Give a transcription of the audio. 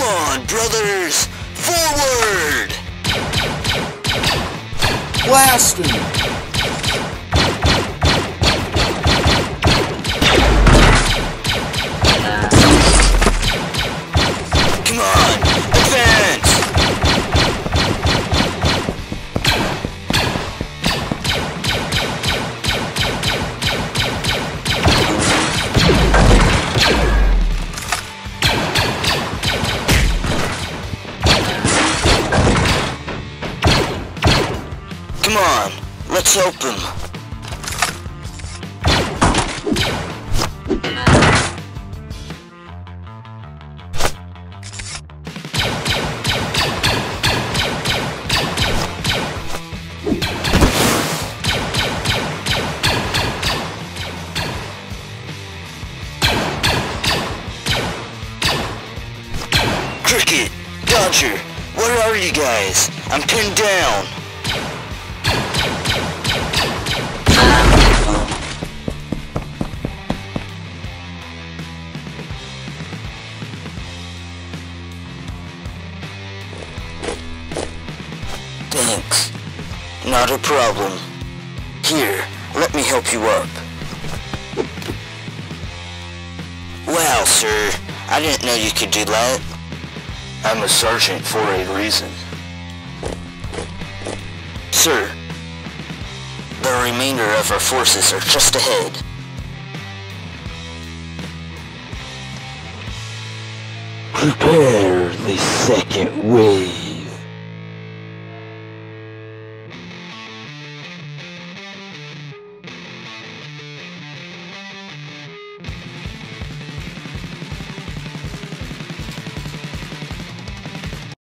on, brothers! Forward! Blast him! Come on, advance! Come on, let's help him. Cricket, Dodger, where are you guys? I'm pinned down. Thanks. Not a problem. Here, let me help you up. Wow, sir. I didn't know you could do that. I'm a sergeant for a reason. Sir, the remainder of our forces are just ahead. Prepare the second wave.